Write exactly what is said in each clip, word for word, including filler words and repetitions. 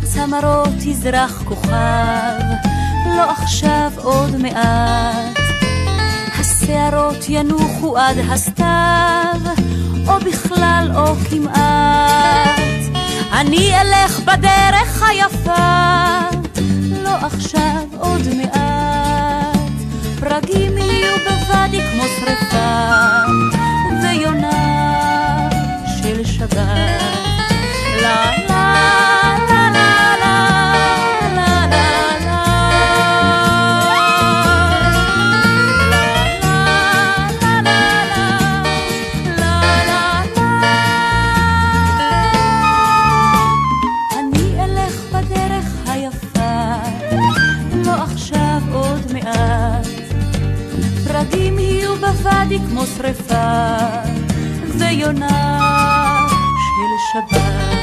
הצמרות יזרח כוכב, לא עכשיו עוד מעט. השערות ינוחו עד הסתיו, או בכלל או כמעט. אני אלך בדרך היפה, לא עכשיו עוד מעט. פרגים יהיו בוואדי כמו שרפה, ויונה של שבת. לה לה לה לה לה לה לה לה. אני אלך בדרך היפה, לא עכשיו עוד מעט. פרגים יהיו בוואדי כמו שרפה, ויונה של שבת.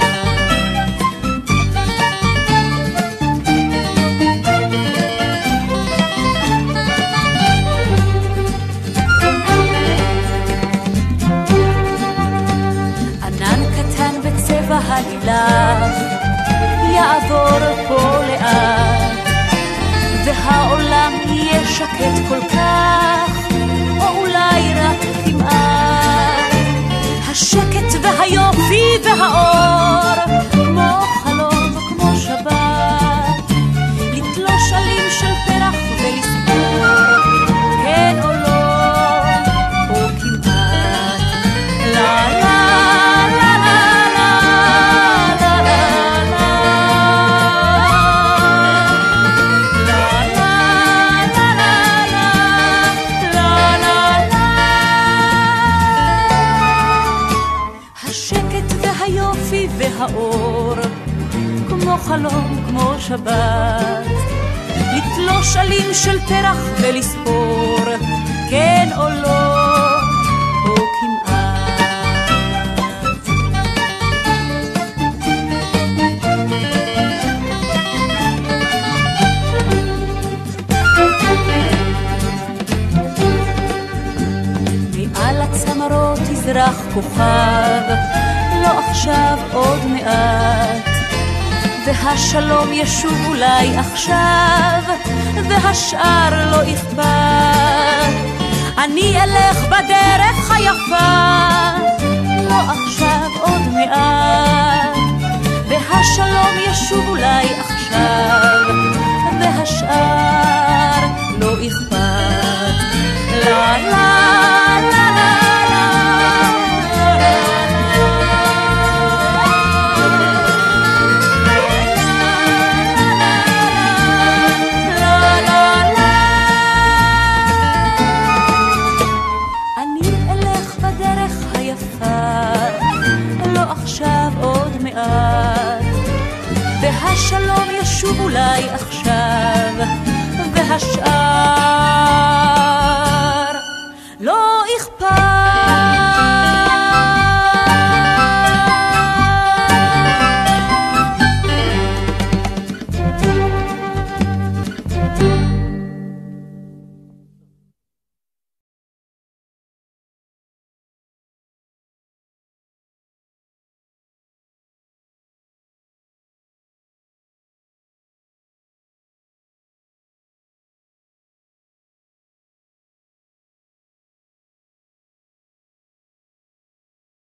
ענן קטן בצבע הלילך יעבור פה לאט, והעולם יהיה שקט כל כך, או אולי רק כמעט. השקט והיופי והאור כמו חלום כמו שבת, לתלוש עלים של פרח ולספור כן או לא או כמעט. לה לה לה לה לה לה לה לה. והאור כמו חלום כמו שבת, לתלוש עלים של פרח ולספור כן או לא או כמעט. מעל הצמרות יזרח כוכב, לא עכשיו עוד מעט. והשלום ישוב אולי עכשיו, והשאר לא אכפת. אני אלך בדרך היפה, לא עכשיו עוד מעט. והשלום ישוב אולי עכשיו, והשאר לא אכפת. לה לה לה לה. והשלום ישוב אולי עכשיו, והשאר